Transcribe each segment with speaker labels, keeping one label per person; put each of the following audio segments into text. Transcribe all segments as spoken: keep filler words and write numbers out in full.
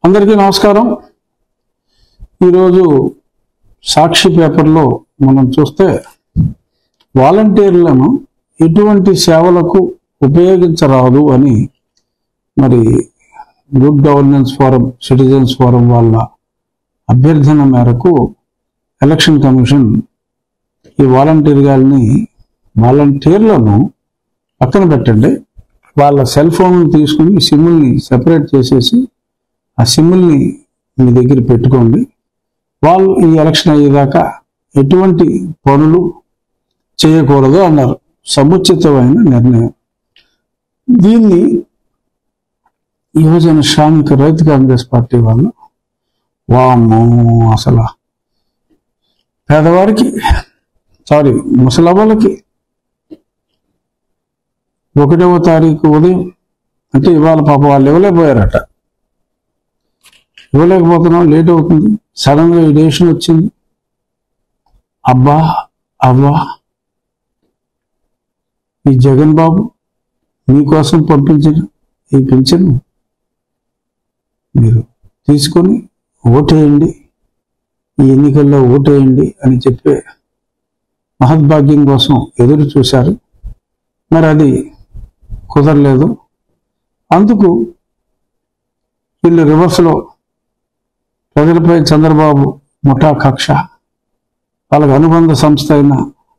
Speaker 1: అందరికీ నమస్కారం. ఈరోజు సాక్షి పేపర్లో మనం చూస్తే వాలంటీర్లను ఎటువంటి సేవలకు ఉపయోగించరాదు అని మరి good governance forum, citizens forum వాళ్ళ అభ్యర్థన మేరకు ఎలక్షన్ కమిషన్ ఈ వాలంటీర్ గారిని వాలంటీర్లను పక్కన పెట్టండి, వాళ్ళ సెల్ ఫోన్ తీసుకుని సిమ్ముల్ని సెపరేట్ చేసేసి ఆ సిమ్ముల్ని మీ దగ్గర పెట్టుకోండి, వాళ్ళు ఈ ఎలక్షన్ అయ్యేదాకా ఎటువంటి పనులు చేయకూడదు అన్నారు. సముచితమైన నిర్ణయం. దీన్ని యువజన శ్రామిక రైతు కాంగ్రెస్ పార్టీ వాళ్ళు వామ్మో అసలు పేదవారికి సారీ ముసలవ్వలకి ఒకటవ తారీఖు ఉదయం అంటే ఇవాళ పాప వాళ్ళు ఇవ్వలేకపోయారట. ఇవ్వలేకపోతున్నాం, లేట్ అవుతుంది, సడన్ గా ఈ డెసిషన్ వచ్చింది. అబ్బా అవ్వా ఈ జగన్ బాబు మీకోసం పంపించిన ఈ పింఛన్ మీరు తీసుకొని ఓటేయండి, ఈ ఎన్నికల్లో ఓటేయండి అని చెప్పే మహద్భాగ్యం కోసం ఎదురు చూశారు. మరి అది కుదరలేదు. అందుకు వీళ్ళు రివర్స్లో ప్రజలపై చంద్రబాబు ముఠా కక్ష, వాళ్ళకి అనుబంధ సంస్థ అయిన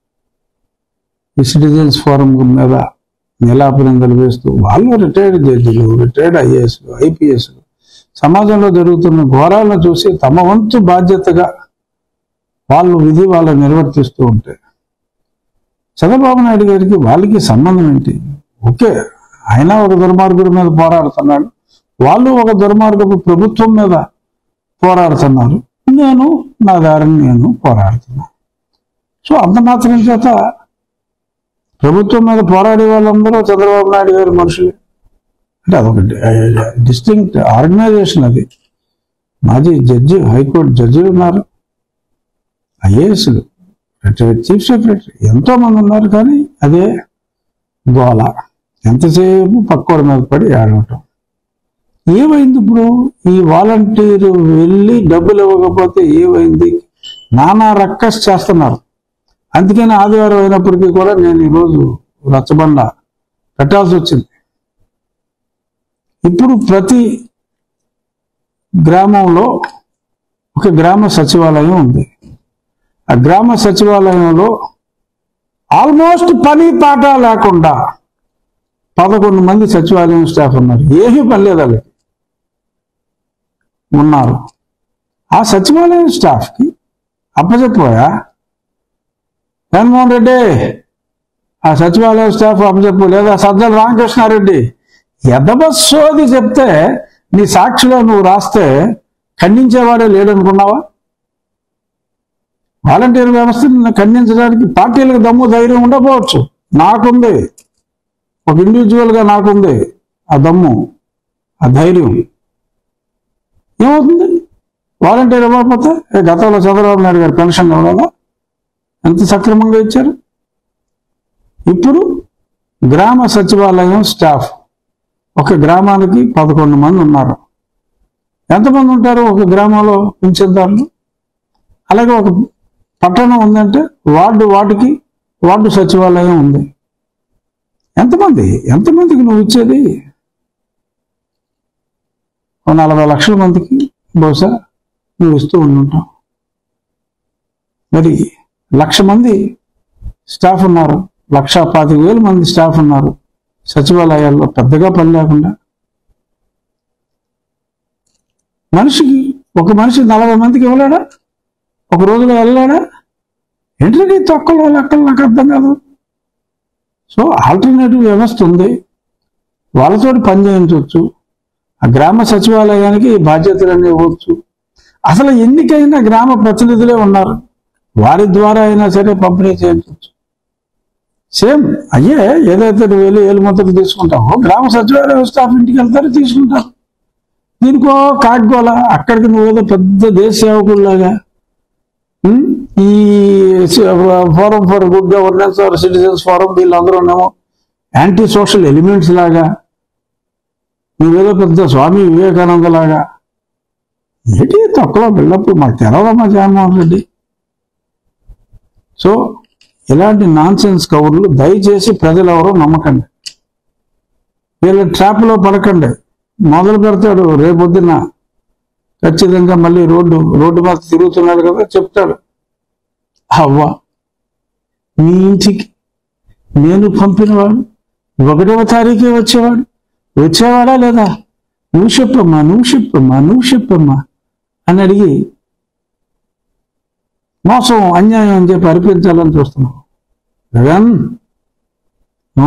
Speaker 1: ఈ సిటిజన్స్ ఫోరం మీద నిలాపనిందలు వేస్తూ వాళ్ళు రిటైర్డ్ జడ్జిలు, రిటైర్డ్ ఐఏఎస్లు, ఐపీఎస్లు సమాజంలో జరుగుతున్న ఘోరాలను చూసి తమ వంతు బాధ్యతగా వాళ్ళు విధి వాళ్ళు నిర్వర్తిస్తూ ఉంటే చంద్రబాబు నాయుడు గారికి వాళ్ళకి సంబంధం ఏంటి? ఓకే, ఆయన ఒక దుర్మార్గుడి మీద పోరాడుతున్నాడు, వాళ్ళు ఒక దుర్మార్గపు ప్రభుత్వం మీద పోరాడుతున్నారు, నేను నా దారిని నేను పోరాడుతున్నాను. సో అంత మాత్రం చేత ప్రభుత్వం మీద పోరాడే వాళ్ళందరూ చంద్రబాబు నాయుడు గారి మనుషులే అంటే అదొక డిస్టింక్ట్ ఆర్గనైజేషన్. అది మాజీ జడ్జి, హైకోర్టు జడ్జిలు ఉన్నారు, ఐఏఎస్లు, రిటైర్డ్ చీఫ్ సెక్రటరీ ఎంతో మంది ఉన్నారు. కానీ అదే గోల, ఎంతసేపు పక్కోడి మీద పడి ఆడటం. ఏమైంది ఇప్పుడు? ఈ వాలంటీరు వెళ్ళి డబ్బులు ఇవ్వకపోతే ఏమైంది? నానా రక్కస్ చేస్తున్నారు. అందుకని ఆదివారం అయినప్పటికీ కూడా నేను ఈరోజు రచ్చబండ పెట్టాల్సి వచ్చింది. ఇప్పుడు ప్రతి గ్రామంలో ఒక గ్రామ సచివాలయం ఉంది. ఆ గ్రామ సచివాలయంలో ఆల్మోస్ట్ పని పాట లేకుండా పదకొండు మంది సచివాలయం స్టాఫ్ ఉన్నారు. ఏమీ పని లేదు వాళ్ళకి ఉన్నారు. ఆ సచివాలయం స్టాఫ్కి అప్పచెప్పోయా జగన్మోహన్ రెడ్డి, ఆ సచివాలయం స్టాఫ్ అప్పచెప్పు, లేదా సజ్జల రామకృష్ణారెడ్డి ఎదబస్సోది చెప్తే నీ సాక్షిలో నువ్వు రాస్తే ఖండించేవాడే లేడనుకున్నావా? వాలంటీర్ వ్యవస్థను ఖండించడానికి పార్టీలకు దమ్ము ధైర్యం ఉండకపోవచ్చు, నాకుంది, ఒక ఇండివిజువల్గా నాకుంది ఆ దమ్ము ఆ ధైర్యం. ఏమవుతుంది? వాలంటీర్ ఇవ్వకపోతే గతంలో చంద్రబాబు నాయుడు గారు పెన్షన్ ఇవ్వడం ఎంత సక్రమంగా ఇచ్చారు. ఇప్పుడు గ్రామ సచివాలయం స్టాఫ్ ఒక గ్రామానికి పదకొండు మంది ఉన్నారు. ఎంతమంది ఉంటారు ఒక గ్రామంలో పింఛన్దారులు? అలాగే ఒక పట్టణం ఉందంటే వార్డు వార్డుకి వార్డు సచివాలయం ఉంది. ఎంతమంది ఎంతమందికి నువ్వు ఇచ్చేది? ఒక నలభై లక్షల మందికి బహుశా నువ్వు ఇస్తూ ఉండుంటావు. మరి లక్ష మంది స్టాఫ్ ఉన్నారు, లక్ష పాతిక వేల మంది స్టాఫ్ ఉన్నారు సచివాలయాల్లో, పెద్దగా పని లేకుండా. మనిషికి ఒక మనిషి నలభై మందికి ఇవ్వలేడా? ఒక రోజులో వెళ్ళాడా? ఏంటంటే తొక్కలు లెక్కలు నాకు అర్థం కాదు. సో ఆల్టర్నేటివ్ వ్యవస్థ ఉంది, వాళ్ళతో పని చేయించవచ్చు. ఆ గ్రామ సచివాలయానికి బాధ్యతలన్నీ ఇవ్వచ్చు. అసలు ఎన్నికైనా గ్రామ ప్రతినిధులే ఉన్నారు, వారి ద్వారా అయినా సరే పంపిణీ చేయించవచ్చు. సేమ్ అయ్యే ఏదైతే నువ్వు వెళ్ళి ఏలుముద్రలు తీసుకుంటావో గ్రామ సచివాలయ స్టాఫ్ ఇంటికి వెళ్తారో తీసుకుంటారు. దీనికో కాడ్గోల, అక్కడికి నువ్వేదో పెద్ద దేశ సేవకుల్లాగా ఈ forum for good governance or citizens forum వీళ్ళందరూనేమో యాంటీ సోషల్ ఎలిమెంట్స్ లాగా, నువ్వేదో పెద్ద స్వామి వివేకానంద లాగా ఏంటి తొక్కలో బిల్డప్ మాకు తెలవదమ్మా జగన్మోహన్ రెడ్డి. సో ఇలాంటి నాన్ సెన్స్ కబుర్లు దయచేసి ప్రజలు ఎవరో నమ్మకండి, వీళ్ళ ట్రాప్లో పడకండి. మొదలు పెడతాడు రేపొద్దున ఖచ్చితంగా మళ్ళీ రోడ్డు రోడ్డు మీద తిరుగుతున్నాడు కదా, చెప్తాడు అవ్వ మీ ఇంటికి నేను పంపినవాడు ఒకటవ తారీఖే వచ్చేవాడు, వచ్చేవాడా లేదా, నువ్వు చెప్పమ్మా నువ్వు చెప్పమ్మా నువ్వు చెప్పమ్మా అని అడిగి మోసం అన్యాయం అని చెప్పి అర్పించాలని చూస్తున్నావు. Jagan no,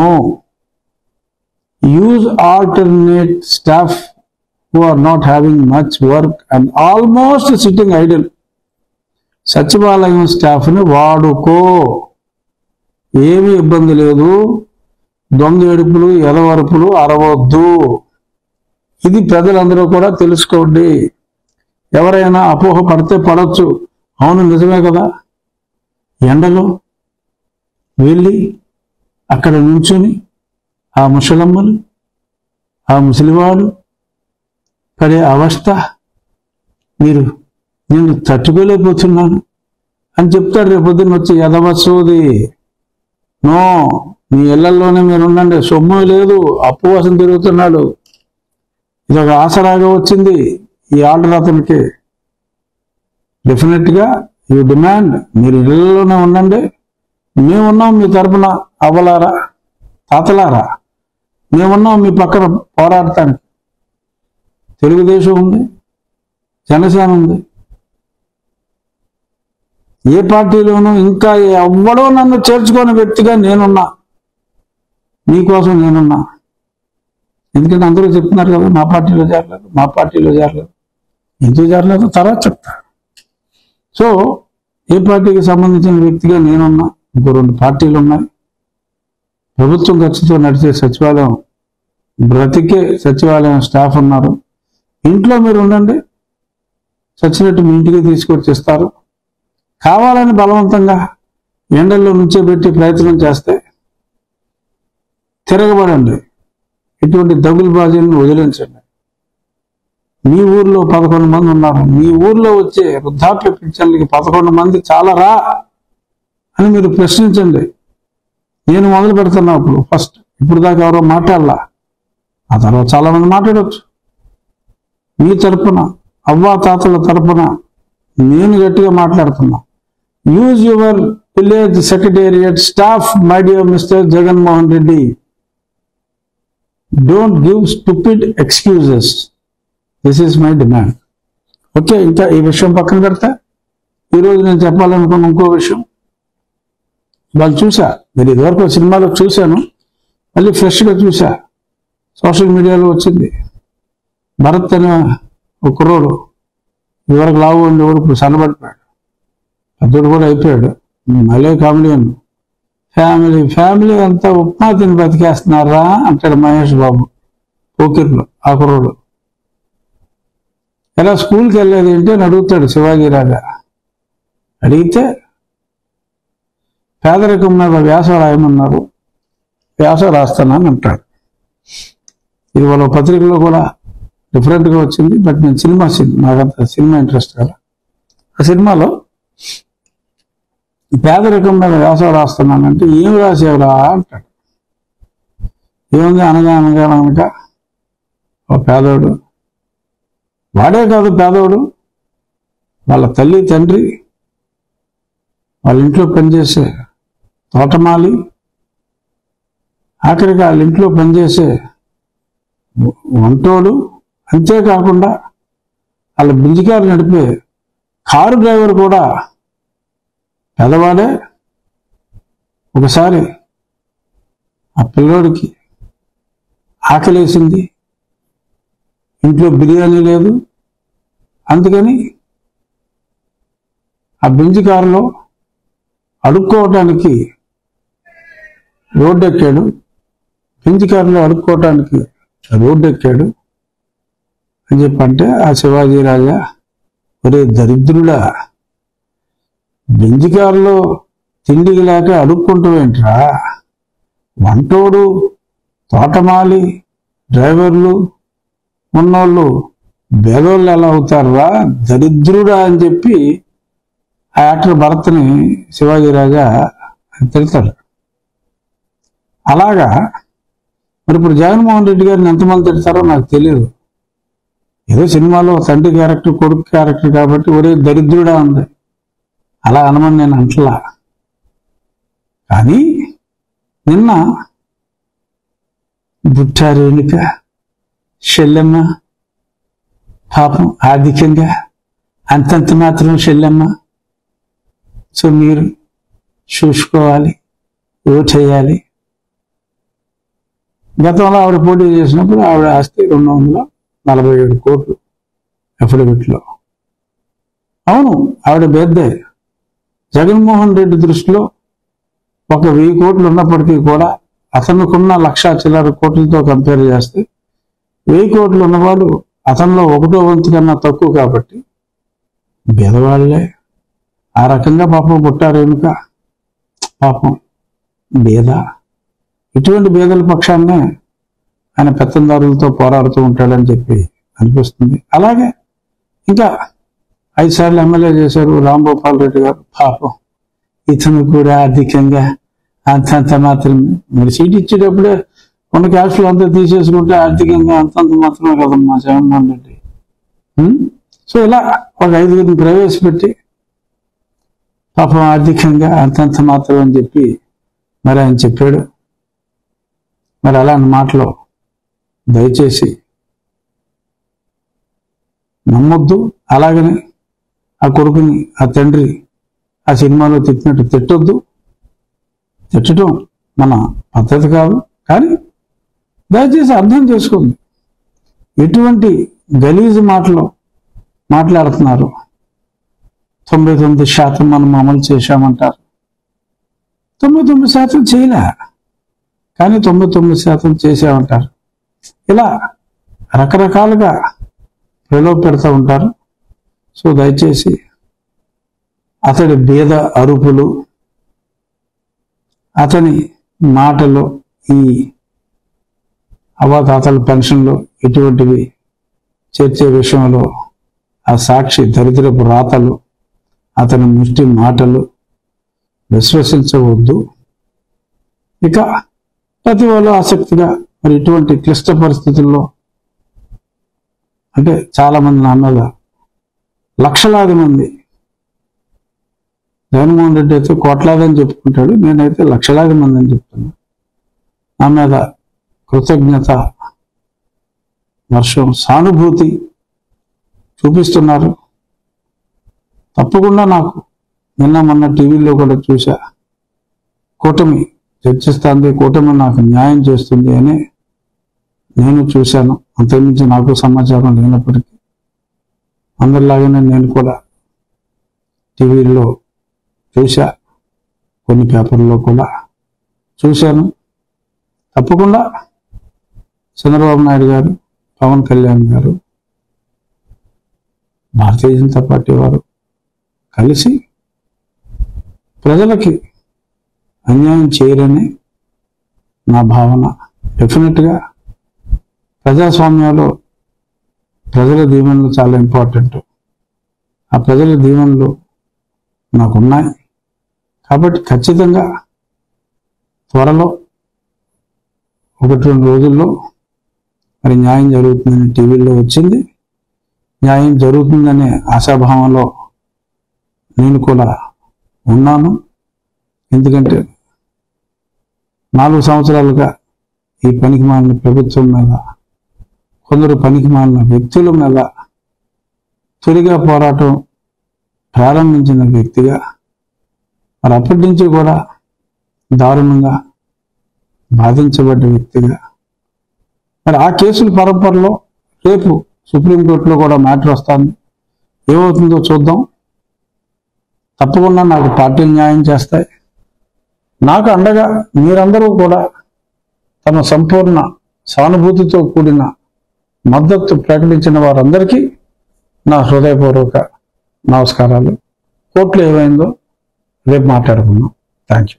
Speaker 1: use alternate staff who are not having much work and almost sitting idle. సచివాలయం స్టాఫ్ని వాడుకో, ఏమీ ఇబ్బంది లేదు. దొంగ ఏడుపులు ఎదవరుపులు అరవద్దు. ఇది ప్రజలందరూ కూడా తెలుసుకోండి. ఎవరైనా అపోహ పడితే పడవచ్చు, అవును నిజమే కదా. ఎండలో వెళ్ళి అక్కడ నుంచుని ఆ ముసలమ్మలు ఆ ముసలివాడు పడే అవస్థ మీరు నేను తట్టుకోలేకపోతున్నాను అని చెప్తాడు రేపొద్దున వచ్చి ఎదవసోది. నో, మీ ఇళ్లలోనే మీరు ఉండండి, సొమ్ము లేదు, అప్పు కోసం తిరుగుతున్నాడు. ఇది ఒక ఆసరాగా వచ్చింది ఈ ఆర్డర్ అతనికి. డెఫినెట్గా యూ డిమాండ్ మీరు ఇళ్లలోనే ఉండండి, మేమున్నాం మీ తరపున అవ్వలారా తాతలారా, మేమున్నాం మీ పక్కన పోరాడటానికి. తెలుగుదేశం ఉంది, జనసేన ఉంది, ఏ పార్టీలోనూ ఇంకా ఎవ్వడో నన్ను చేర్చుకునే వ్యక్తిగా నేనున్నా, మీకోసం నేనున్నా. ఎందుకంటే అందరూ చెప్తున్నారు కదా మా పార్టీలో చేరలేదు మా పార్టీలో చేరలేదు ఎందుకు చేరలేదు తర్వాత చెప్తా. సో ఏ పార్టీకి సంబంధించిన వ్యక్తిగా నేనున్నా, ఇంకో రెండు పార్టీలు ఉన్నాయి. ప్రభుత్వం ఖర్చుతో నడిచే సచివాలయం, బ్రతికే సచివాలయం స్టాఫ్ ఉన్నారు. ఇంట్లో మీరు ఉండండి, చచ్చినట్టు మీ ఇంటికి తీసుకొచ్చేస్తారు. కావాలని బలవంతంగా ఎండల్లో నుంచోబెట్టి ప్రయత్నం చేస్తే తిరగబడండి. ఇటువంటి దగులు బాజీలను వదిలించండి. మీ ఊర్లో పదకొండు మంది ఉన్నారు, మీ ఊర్లో వచ్చే వృద్ధాప్య పింఛన్లకి పదకొండు మంది చాలా రా అని మీరు ప్రశ్నించండి. నేను మొదలు పెడుతున్నప్పుడు ఫస్ట్ ఇప్పుడు దాకా ఎవరో మాట్లాడలా, ఆ తర్వాత చాలా మంది మాట్లాడవచ్చు. మీ తరపున అవ్వా తాతల తరపున నేను గట్టిగా మాట్లాడుతున్నా. Use your village secretariat staff my dear mister Jaganmohan Reddy. Don't give stupid excuses. This is my demand. Okay, ఇంకా ఈ విషయం పక్కన పెడతా. ఈరోజు నేను చెప్పాలనుకున్న ఇంకో విషయం, వాళ్ళు చూసా, మీరు ఇదివరకు సినిమాలో చూశాను, మళ్ళీ ఫ్రెష్గా చూసా, సోషల్ మీడియాలో వచ్చింది. భరత్ అనే ఒక కుర్రోడు, ఇదివరకు లావు ఉండేవాడు, ఇప్పుడు సన్నబడిపోయాడు, పెద్దోడు కూడా అయిపోయాడు. మళ్ళీ కామెడియన్. ఫ్యామిలీ ఫ్యామిలీ అంతా ఉప్మా తిని బతికేస్తున్నారా అంటాడు మహేష్ బాబు పోకిర్లో. ఆ కుర్రోడు ఎలా స్కూల్కి వెళ్ళేది ఏంటి అని అడుగుతాడు శివాజీ రాజా. అడిగితే పేదరికం మీద వ్యాసం రాయమన్నారు, వ్యాసం రాస్తానని అంటాడు. ఇది వాళ్ళ పత్రికలో కూడా డిఫరెంట్గా వచ్చింది. బట్ నేను సినిమా నాకంత సినిమా ఇంట్రెస్ట్ కదా. ఆ సినిమాలో పేదరికం మీద వ్యాసం రాస్తున్నానంటే ఏం రాసేవరా అంటాడు. ఏముంది, అనగా అనగా అనగా ఒక పేదోడు, వాడే కాదు పేదోడు, వాళ్ళ తల్లి తండ్రి, వాళ్ళ ఇంట్లో పనిచేసే తోటమాలి, ఆఖరికి వాళ్ళ ఇంట్లో పనిచేసే వంటోడు, అంతేకాకుండా వాళ్ళ బింజికారు నడిపే కారు డ్రైవర్ కూడా పెదవాడే. ఒకసారి ఆ పిల్లోడికి ఆకలేసింది, ఇంట్లో బిర్యానీ లేదు, అందుకని ఆ బెంజ్ కారులో అడుక్కోవటానికి రోడ్డు ఎక్కాడు. బెంజ్ కారులో అడుక్కోవటానికి రోడ్డు ఎక్కాడు అని చెప్పంటే ఆ శివాజీ రాజా, ఒరే దరిద్రుడా, బెంజ్ కారులో తిండికి లేక అడుక్కుంటావేంట్రా, వంటోడు తోటమాలి డ్రైవర్లు ఉన్నోళ్ళు బేదోళ్ళు ఎలా అవుతారా, దరిద్రుడా అని చెప్పి ఆ యాక్టర్ భరత్ని శివాజీ రాజా తిడతాడు. అలాగా మరి ఇప్పుడు జగన్మోహన్ రెడ్డి గారిని ఎంతమంది తిడతారో నాకు తెలియదు. ఏదో సినిమాలో తండ్రి క్యారెక్టర్ కొడుకు క్యారెక్టర్ కాబట్టి ఒరే దరిద్రుడా ఉంది, అలా అనమని నేను అంటలా. కానీ నిన్న బుట్టారేణుక షెల్లెమ్మ పాపం ఆర్థికంగా అంతంత మాత్రం షెల్లెమ్మ, సో మీరు చూసుకోవాలి, ఓటేయాలి. గతంలో ఆవిడ పోటీ చేసినప్పుడు ఆవిడ ఆస్తి రెండు వందల నలభై ఏడు కోట్లు అఫిడవిట్లో. అవును, ఆవిడ బేద్దే. జగన్మోహన్ రెడ్డి దృష్టిలో ఒక వెయ్యి కోట్లు ఉన్నప్పటికీ కూడా అతనుకున్న లక్షా చిల్లర కోట్లతో కంపేర్ చేస్తే వెయ్యి కోట్లు ఉన్నవాళ్ళు అతనిలో ఒకటో వంతు కన్నా తక్కువ కాబట్టి బేదవాళ్లే. ఆ రకంగా పాపం పుట్టారేనుక పాపం బేద. ఇటువంటి బేదల పక్షాన్నే ఆయన పెత్తందారులతో పోరాడుతూ ఉంటాడని చెప్పి అనిపిస్తుంది. అలాగే ఇంకా ఐదు సార్లు ఎమ్మెల్యే చేశారు రాంభూపాల్ రెడ్డి గారు. పాపం ఇతను కూడా ఆర్థికంగా అంతంత మాత్రం. మరి సీట్ ఇచ్చేటప్పుడే కొన్ని క్యాస్టులు అంతా తీసేసుకుంటే ఆర్థికంగా అంతంత మాత్రమే కదమ్మా జగన్మోహన్ రెడ్డి. సో ఇలా ఒక ఐదుగురిని ప్రవేశపెట్టి పాపం ఆర్థికంగా అంతంత మాత్రం అని చెప్పి మరి ఆయన చెప్పాడు. మరి అలాంటి మాటలు దయచేసి నమ్మొద్దు. అలాగనే ఆ కొడుకుని ఆ తండ్రి ఆ సినిమాలో తిట్టినట్టు తిట్టొద్దు. తిట్టడం మన పద్ధతి కాదు. కానీ దయచేసి అర్థం చేసుకోండి, ఎటువంటి గలీజు మాటలు మాట్లాడుతున్నారు. తొంభై తొమ్మిది శాతం మనం అమలు చేశామంటారు. తొంభై తొమ్మిది శాతం చేయలే, కానీ తొంభై తొమ్మిది శాతం చేసామంటారు. ఇలా రకరకాలుగా ప్రలోభ పెడతా ఉంటారు. సో దయచేసి అతడి భేద అరుపులు, అతని మాటలు, ఈ అవాతాతల పెన్షన్లు ఇటువంటివి చేర్చే విషయంలో ఆ సాక్షి దరిద్రపు రాతలు, అతని ముష్టి మాటలు విశ్వసించవద్దు. ఇక ప్రతి వాళ్ళు ఆసక్తిగా మరి ఇటువంటి క్లిష్ట పరిస్థితుల్లో, అంటే చాలా మంది నా మీద లక్షలాది మంది, జగన్మోహన్ రెడ్డి అయితే కోట్లాది అని చెప్పుకుంటాడు, నేనైతే లక్షలాది మంది అని చెప్తున్నా, నా మీద కృతజ్ఞత వర్షం సానుభూతి చూపిస్తున్నారు. తప్పకుండా నాకు నిన్న మొన్న టీవీలో కూడా చూసా, కూటమి చర్చిస్తుంది, కూటమి నాకు న్యాయం చేస్తుంది అని నేను చూశాను. అంతకుమించి నాకు సమాచారం లేనప్పటికీ అందరిలాగానే నేను కూడా టీవీలో చూసా, కొన్ని పేపర్లో కూడా చూశాను. తప్పకుండా చంద్రబాబు నాయుడు గారు, పవన్ కళ్యాణ్ గారు, భారతీయ జనతా పార్టీ వారు కలిసి ప్రజలకి అన్యాయం చేయరని నా భావన. డెఫినెట్గా ప్రజాస్వామ్యంలో ప్రజల దీవెనలు చాలా ఇంపార్టెంట్. ఆ ప్రజల దీవెనలు నాకున్నాయి కాబట్టి ఖచ్చితంగా త్వరలో ఒకటి రెండు రోజుల్లో మరి న్యాయం జరుగుతుందని టీవీలో వచ్చింది. న్యాయం జరుగుతుందనే ఆశాభావంలో నేను కూడా ఉన్నాను. ఎందుకంటే నాలుగు సంవత్సరాలుగా ఈ పనికి మాలిన ప్రభుత్వం మీద, కొందరు పనికి మాలిన వ్యక్తుల మీద తొలిగా పోరాటం ప్రారంభించిన వ్యక్తిగా, మరి అప్పటి నుంచి కూడా దారుణంగా బాధించబడ్డ వ్యక్తిగా, మరి ఆ కేసుల పరంపరలో రేపు సుప్రీంకోర్టులో కూడా మ్యాటర్ వస్తుంది. ఏమవుతుందో చూద్దాం. తప్పకుండా నాకు పార్టీలు న్యాయం చేస్తాయి. నాకు అండగా మీరందరూ కూడా తమ సంపూర్ణ సానుభూతితో కూడిన మద్దతు ప్రకటించిన వారందరికీ నా హృదయపూర్వక నమస్కారాలు. కోర్టులో ఏమైందో రేపు మాట్లాడుకుందాం. Thank you.